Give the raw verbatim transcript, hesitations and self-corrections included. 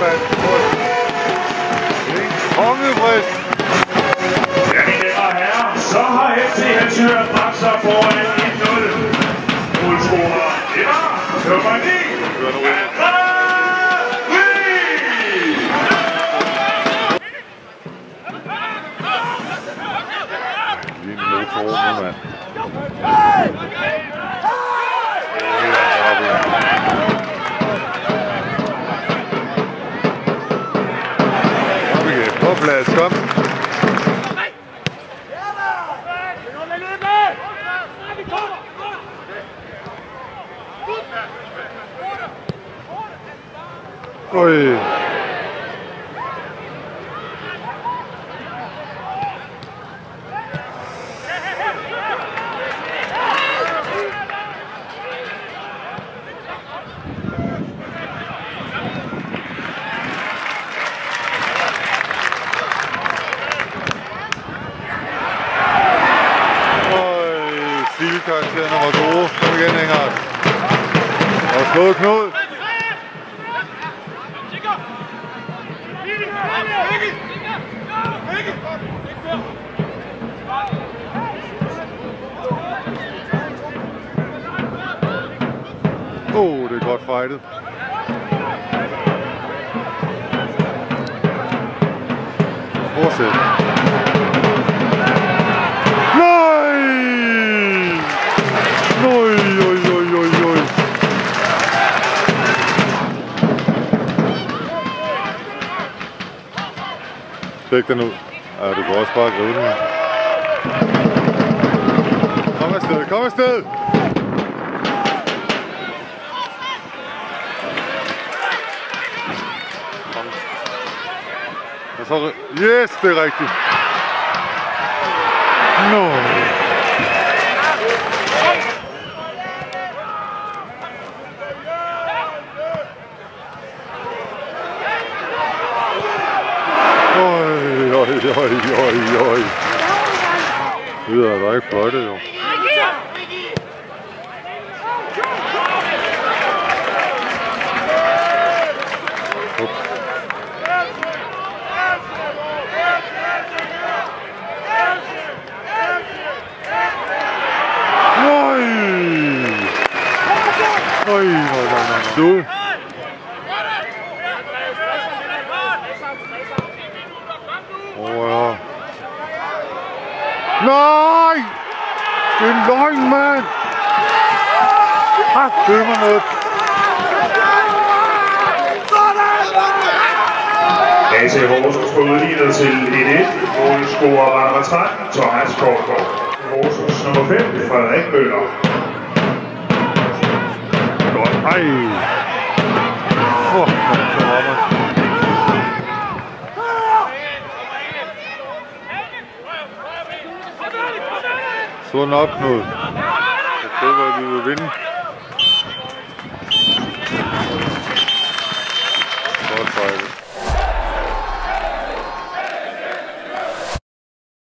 mand. En kongebrist. Ja, mine damer og herrer, så har F C Helsingør bragt sig foran en nul. Målscorer, det var nummer ni. Lige en motor nu, mand. Kom igen, på plads, kom. Oj. Stilkarakterne var gode. Kom igen, Engert. Og slået Knud. Åh, oh, det er godt fightet. Fortsæt. Nej! Oj, oj, oj, oj, oj. Læg den ud. Ja, du kan også bare gribe den. Kom afsted, kom afsted! Og så... Yes, det er rigtigt. No. Oj, oj, oj, oj, oj. Det er da ikke fløjtet, jo. Oj, oj, oj, oj. Du. Åh, ja. Nej! Det er en løgn, mand! Ah, det er mig noget. A C Horsens får udlignet til et et. Målscorer var nummer tretten, Thomas Korsgaard. Horsens nummer fem, Frederik Møller. Ej! Fuck, så rammer. Sådan op, Knud. Jeg tror, at vi vil vinde. Godt fejlet.